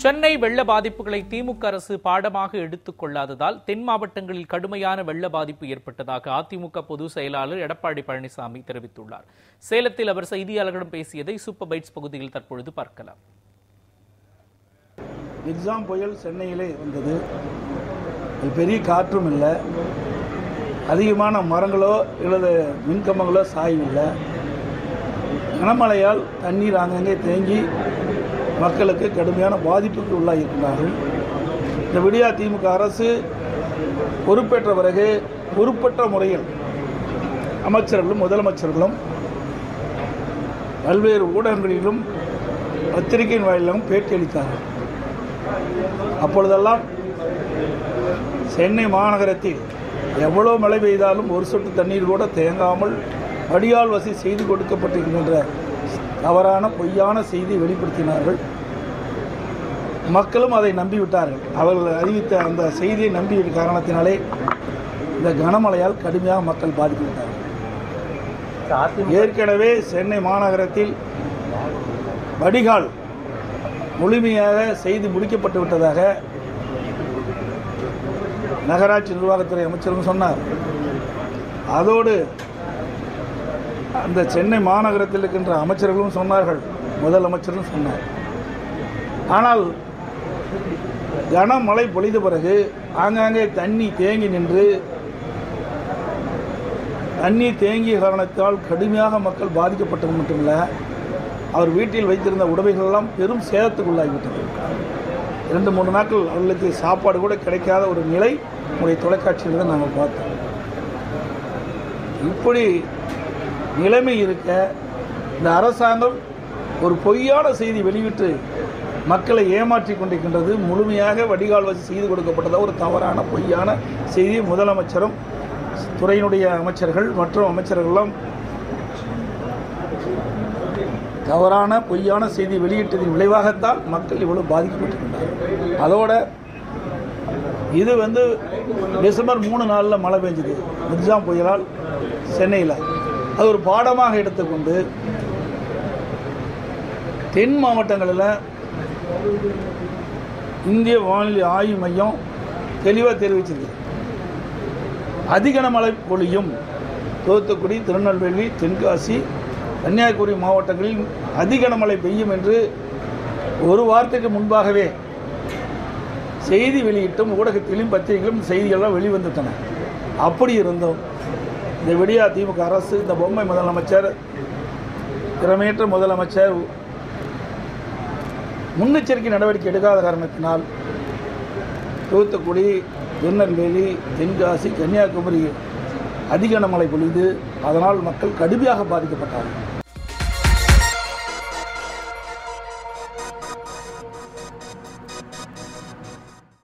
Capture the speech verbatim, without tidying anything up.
சென்னை வெள்ள பாதிப்புகளை திமுக அரசு பாடமாக எடுத்துக் கொள்ளாததால் தென் மாவட்டங்களில் கடுமையான வெள்ள பாதிப்பு ஏற்பட்டதாக அதிமுக பொதுச் செயலாளர் எடப்பாடி பழனிசாமி தெரிவித்துள்ளார். சேலத்தில் அவர் செய்தியாளர்களிடம் பேசியதை சூப்பர் பைட்ஸ் பகுதியில் தற்பொழுது பார்க்கலாம். எக்ஸாம் புயல் சென்னையிலே வந்தது. பெரிய காற்றும் இல்லை, அதிகமான மரங்களோ அல்லது மின்கம்பங்களோ சாயவில்லை. கனமழையால் தண்ணீர் அங்கங்கே தேங்கி மக்களுக்கு கடுமையான பாதிப்புக்கு உள்ளாகியிருக்கிறார்கள். இந்த விடியா திமுக அரசு பொறுப்பேற்ற பிறகு பொறுப்பற்ற முறையில் அமைச்சர்களும் முதலமைச்சர்களும் பல்வேறு ஊடகங்களிலும் பத்திரிகையின் வாயிலும் பேட்டியளித்தார்கள். அப்பொழுதெல்லாம் சென்னை மாநகரத்தில் எவ்வளோ மழை பெய்தாலும் ஒரு சொட்டு தண்ணீர் கூட தேங்காமல் வடிகால் வசதி செய்து கொடுக்கப்பட்டிருக்கின்ற தவறான பொய்யான செய்தியை வெளிப்படுத்தினார்கள். மக்களும் அதை நம்பிவிட்டார்கள். அவர்கள் அறிவித்த அந்த செய்தியை நம்பிவிட்ட காரணத்தினாலே இந்த கனமழையால் கடுமையாக மக்கள் பாதிக்கப்பட்டார்கள். ஏற்கனவே சென்னை மாநகரத்தில் வடிகால் முழுமையாக செய்து முடிக்கப்பட்டு விட்டதாக நகராட்சி நிர்வாகத்துறை அமைச்சரும் சொன்னார். அதோடு அந்த சென்னை மாநகரத்தில் இருக்கின்ற அமைச்சர்களும் சொன்னார்கள், முதலமைச்சரும் சொன்னார். ஆனால் கனமழை பொழிந்த பிறகு ஆங்காங்கே தண்ணி தேங்கி நின்று தண்ணீர் தேங்கிய காரணத்தால் கடுமையாக மக்கள் பாதிக்கப்பட்டது மட்டுமில்லை, அவர் வீட்டில் வைத்திருந்த உடைமைகளெல்லாம் பெரும் சேதத்துக்குள்ளாகிவிட்டது. இரண்டு மூன்று நாட்கள் அவர்களுக்கு சாப்பாடு கூட கிடைக்காத ஒரு நிலை உடைய தொலைக்காட்சியில் தான் நாங்கள் பார்த்தோம். இப்படி நிலைமை இருக்க இந்த அரசாங்கம் ஒரு பொய்யான செய்தி வெளியிட்டு மக்களை ஏமாற்றி கொண்டிருக்கின்றது. முழுமையாக வடிகால் வசதி செய்து கொடுக்கப்பட்டதா ஒரு தவறான பொய்யான செய்தி முதலமைச்சரும் துறையினுடைய அமைச்சர்கள் மற்றும் அமைச்சர்களெல்லாம் தவறான பொய்யான செய்தி வெளியிட்டதின் விளைவாகத்தான் மக்கள் இவ்வளவு பாதிக்கப்பட்டிருக்கின்றனர். அதோட இது வந்து டிசம்பர் மூணு நாளில் மழை பெஞ்சது எக்ஸாம் புயலால் சென்னையில். அது ஒரு பாடமாக எடுத்துக்கொண்டு தென் மாவட்டங்களில் இந்திய வானிலை ஆய்வு மையம் தெளிவாக தெரிவிச்சிருக்கு. அதிக மழை பொழியும் தூத்துக்குடி, திருநெல்வேலி, தென்காசி, கன்னியாகுமரி மாவட்டங்களில் அதிக மழை பெய்யும் என்று ஒரு வாரத்துக்கு முன்பாகவே செய்தி வெளியிட்டும் ஊடகத்திலும் பத்திரிகைகளும் செய்திகள்லாம் வெளிவந்துட்டன. அப்படி இருந்தோம் இந்த விடியா திமுக அரசு, இந்த பொம்மை முதலமைச்சர், திறமையற்ற முதலமைச்சர் முன்னெச்சரிக்கை நடவடிக்கை எடுக்காத காரணத்தினால் தூத்துக்குடி, திருநெல்வேலி, தென்காசி, கன்னியாகுமரி அதிக மழை பொழிந்து அதனால் மக்கள் கடுமையாக பாதிக்கப்பட்டார்கள்.